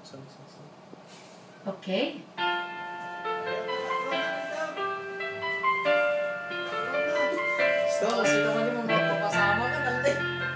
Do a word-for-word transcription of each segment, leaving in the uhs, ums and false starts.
Okay. Gusto, sino ka naman magpapasama ka kalite.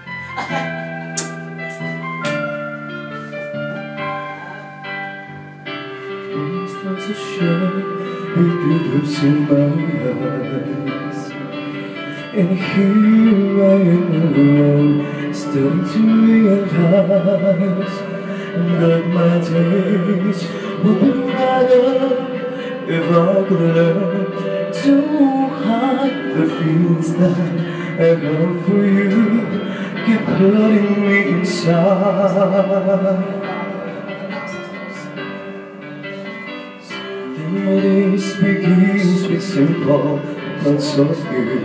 Stars to shine with teardrops in my eyes, and here I am alone, starting to realize that my days would be brighter if I could learn to hide the feelings that I have for you, keep hurting me inside. My days begins with simple thoughts of you,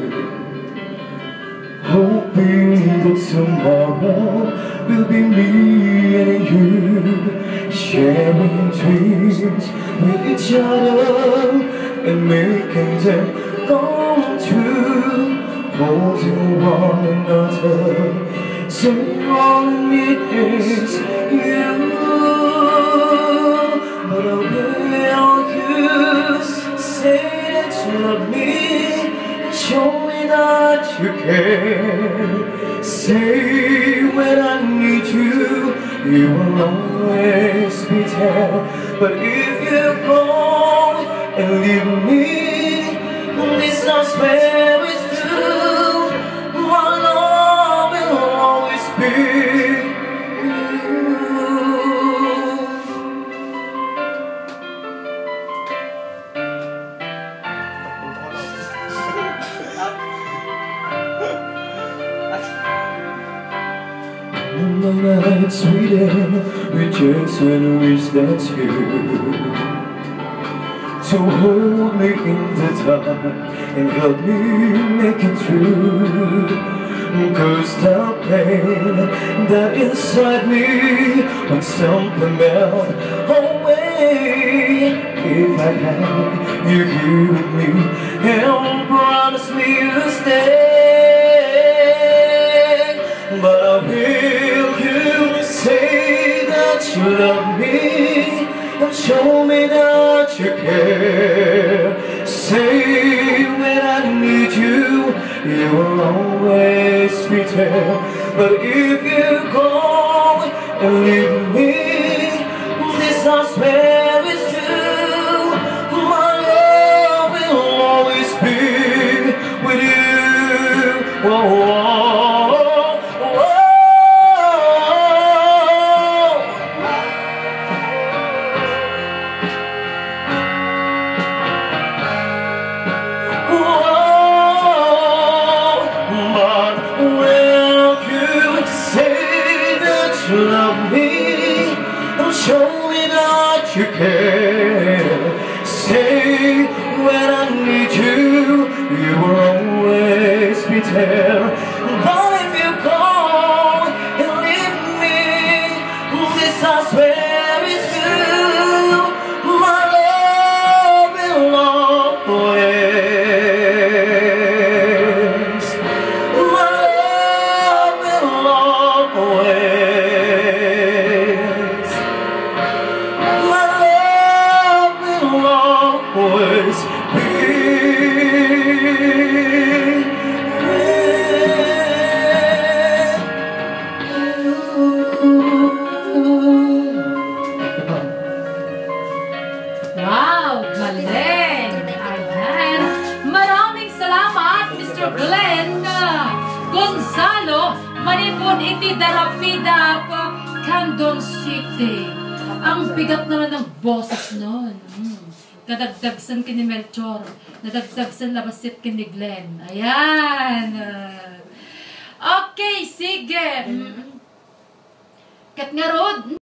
hoping that tomorrow will be me and you, sharing dreams with each other and making them come true, holding one another, saying all I need is you. But I will you say that you love me, and show me that you care. Say when I need you, you will always be there. But if you go and leave me, this I swear is true, my love will always be with you. The nights we did, we just and wish that you to hold me in the dark and help me make it through. Cause the pain that inside me won't simply melt away if I had you here with me and promise me you'll stay. But I will you say that you love me and show me that you care. Say when I need you, you will always be there. But if you go and leave me, this I swear is true, my love will always be with you. Whoa, whoa. You love me and show me that you care. Say when I need you, you will always be there. But if you go and leave me, this I swear is true, my love will always, my love will always. Always be Wow, galing! Ayan. Maraming salamat, Mister Glenn Gonzalo, Manipon iti Darapida, Candon City. Ang bigat naman ng boses nun. Hmm. Kadagdagsan ka ni Melchor, nadagdagsan labasit ka ni Glenn. Ayan. Okay, sige. Kat nga rod.